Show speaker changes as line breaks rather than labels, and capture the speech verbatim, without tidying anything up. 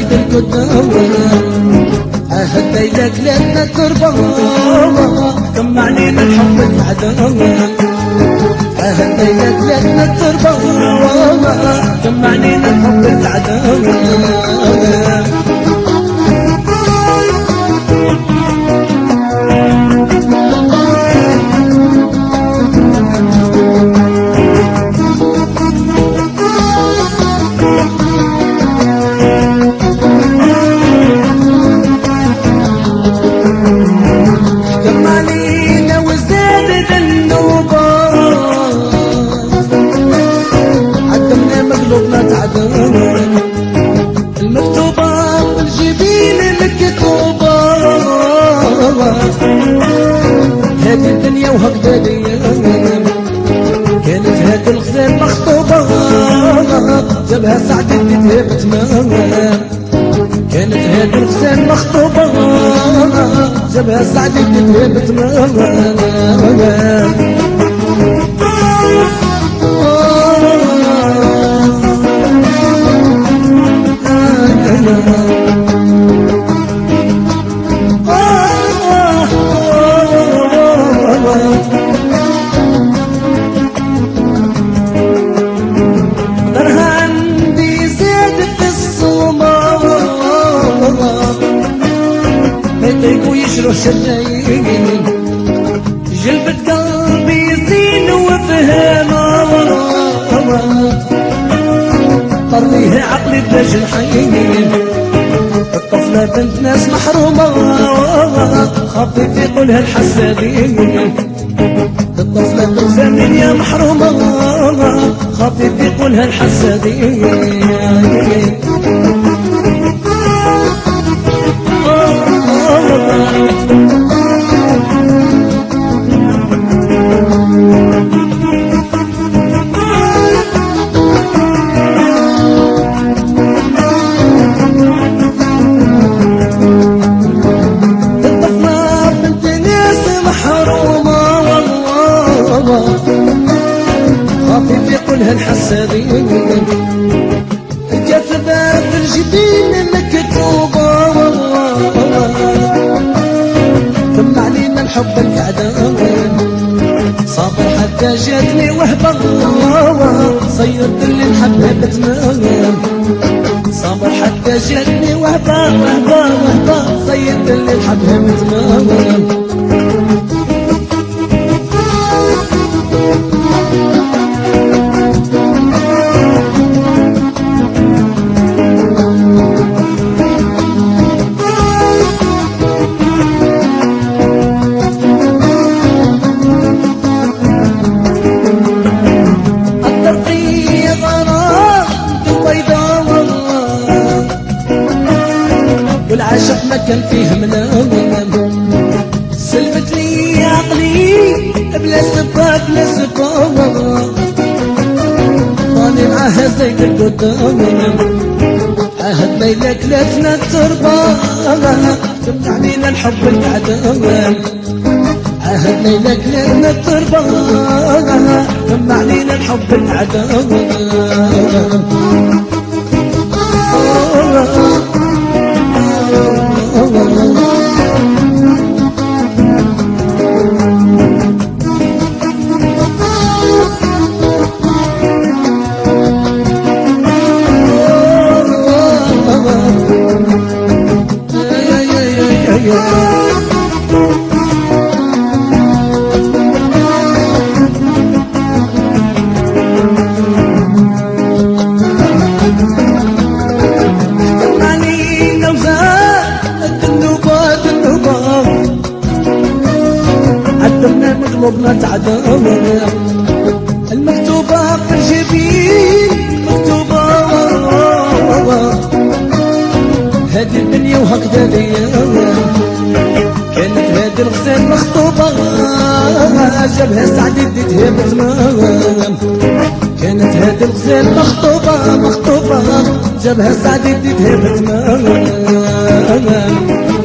زيد القدام عهد ليلك لنا التربة كم علينا الحب العدم عهد ليلك لنا التربة كم علينا الحب العدم المكتوبة والجبين المكتوبة هذه الدنيا وهكذا الايام كانت هذه الغزال مخطوبة جابها سعد اديتها بتمام كانت هذه الغزال مخطوبة جابها سعد اديتها بتمام يشرح شرايين جلبت قلبي زين وفهمه طريها عقلي بلا جنحين الطفلة بنت ناس محرومة خاطي في قولها الحسادين الطفلة بنت زمن يا محرومة خاطي في قولها الحسادين خاطي في قولها الحسادين الكاتبة في الجبين المكتوبة تم علينا الحب الأعدام صابر حتى جاتني وهبة صيرت اللي نحبها بتمام صابر حتى جاتني وهبة وهبة وهبة صيرت اللي نحبها بتمام والعاشق ما كان فيه منام سلفت لي عقلي بلا سباب بلا سباب طاني معاها زيد القدام عهد ليلك لفنا التربة كم علينا الحب العدم عهد ليلك لفنا التربة كم علينا الحب العدم قلوبنا تعدم المكتوبة في الجبين مكتوبة هذه الدنيا وهكذا الايام كانت هذه الغزال مخطوبة جابها سعد اديتها بتمام كانت هذه الغزال مخطوبة مخطوبة جابها سعد اديتها بتمام